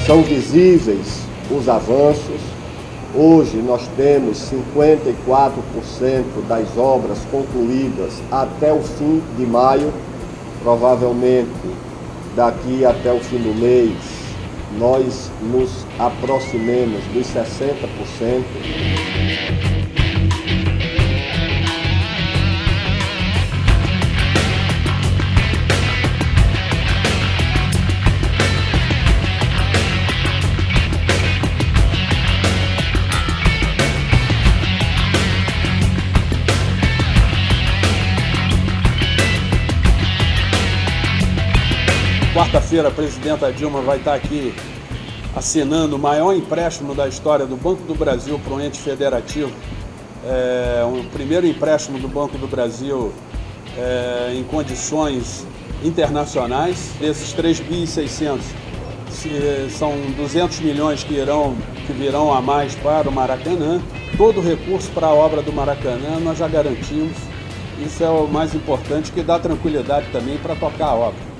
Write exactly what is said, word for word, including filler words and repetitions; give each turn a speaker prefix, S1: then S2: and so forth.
S1: São visíveis os avanços. Hoje nós temos cinquenta e quatro por cento das obras concluídas até o fim de maio. Provavelmente daqui até o fim do mês nós nos aproximemos dos sessenta por cento.
S2: Quarta-feira, a presidenta Dilma vai estar aqui assinando o maior empréstimo da história do Banco do Brasil para um ente federativo. É, o primeiro empréstimo do Banco do Brasil é, em condições internacionais. Desses três bilhões e seiscentos, são duzentos milhões que, irão, que virão a mais para o Maracanã. Todo o recurso para a obra do Maracanã nós já garantimos. Isso é o mais importante, que dá tranquilidade também para tocar a obra.